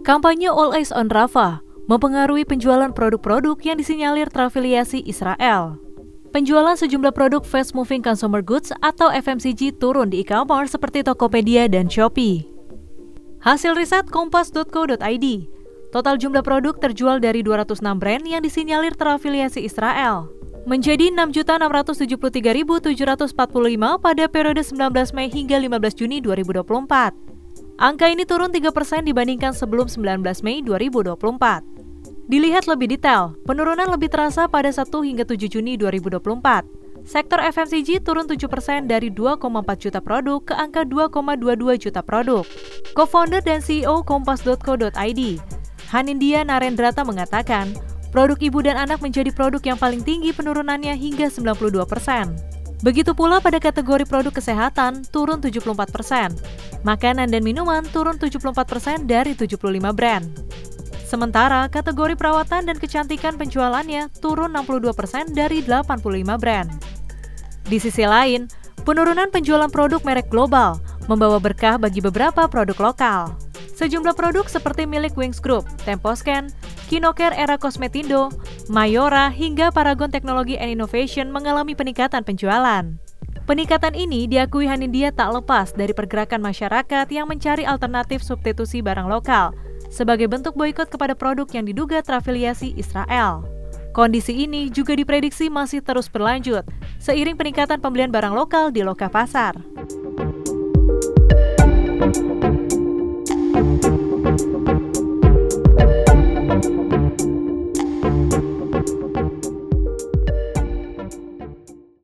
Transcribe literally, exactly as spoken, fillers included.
Kampanye All Eyes on Rafah mempengaruhi penjualan produk-produk yang disinyalir terafiliasi Israel. Penjualan sejumlah produk Fast Moving Consumer Goods atau F M C G turun di e-commerce seperti Tokopedia dan Shopee. Hasil riset kompas dot co dot i d, total jumlah produk terjual dari dua ratus enam brand yang disinyalir terafiliasi Israel menjadi enam juta enam ratus tujuh puluh tiga ribu tujuh ratus empat puluh lima pada periode sembilan belas Mei hingga lima belas Juni dua ribu dua puluh empat. Angka ini turun tiga persen dibandingkan sebelum sembilan belas Mei dua ribu dua puluh empat. Dilihat lebih detail, penurunan lebih terasa pada satu hingga tujuh Juni dua ribu dua puluh empat. Sektor F M C G turun tujuh persen dari dua koma empat juta produk ke angka dua koma dua dua juta produk. Co-founder dan C E O kompas dot co dot i d, Hanindya Narendrata mengatakan, produk ibu dan anak menjadi produk yang paling tinggi penurunannya hingga sembilan puluh dua persen. Begitu pula pada kategori produk kesehatan turun tujuh puluh empat persen. Makanan dan minuman turun tujuh puluh empat persen dari tujuh puluh lima brand. Sementara kategori perawatan dan kecantikan penjualannya turun enam puluh dua persen dari delapan puluh lima brand. Di sisi lain, penurunan penjualan produk merek global membawa berkah bagi beberapa produk lokal. Sejumlah produk seperti milik Wings Group, Temposcan, Kinocare Era Cosmetindo, Mayora, hingga Paragon Technology and Innovation mengalami peningkatan penjualan. Peningkatan ini diakui Hanindya tak lepas dari pergerakan masyarakat yang mencari alternatif substitusi barang lokal sebagai bentuk boikot kepada produk yang diduga terafiliasi Israel. Kondisi ini juga diprediksi masih terus berlanjut seiring peningkatan pembelian barang lokal di loka pasar.